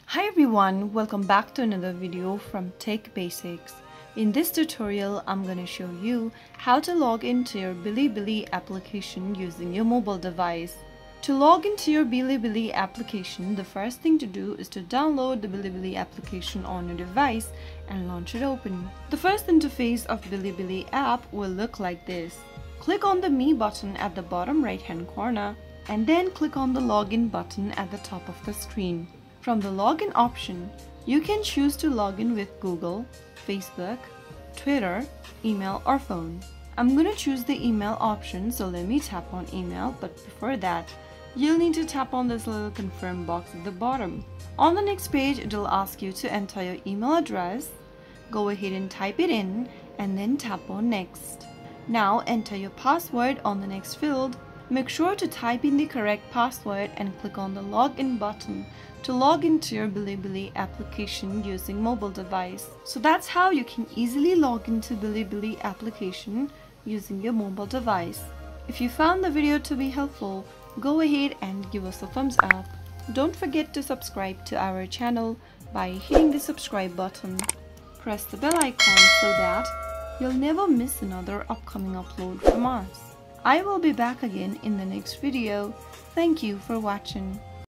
Hi everyone, welcome back to another video from Tech Basics. In this tutorial, I'm going to show you how to log into your BiliBili application using your mobile device. To log into your BiliBili application, the first thing to do is to download the BiliBili application on your device and launch it open. The first interface of BiliBili app will look like this. Click on the Me button at the bottom right hand corner and then click on the Login button at the top of the screen. From the login option, you can choose to log in with Google, Facebook, Twitter, email or phone. I'm going to choose the email option, so let me tap on email, but before that, you'll need to tap on this little confirm box at the bottom. On the next page, it'll ask you to enter your email address. Go ahead and type it in and then tap on next. Now enter your password on the next field. Make sure to type in the correct password and click on the login button to log into your BiliBili application using mobile device. So that's how you can easily log into BiliBili application using your mobile device. If you found the video to be helpful, go ahead and give us a thumbs up. Don't forget to subscribe to our channel by hitting the subscribe button. Press the bell icon so that you'll never miss another upcoming upload from us. I will be back again in the next video. Thank you for watching.